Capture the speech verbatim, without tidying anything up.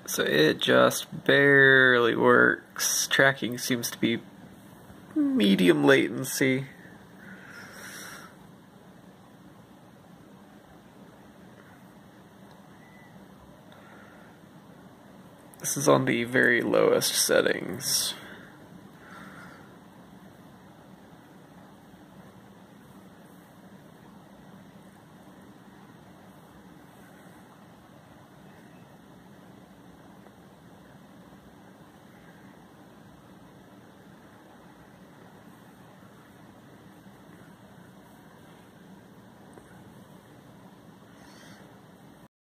So it just barely works. Tracking seems to be medium latency. This is on the very lowest settings.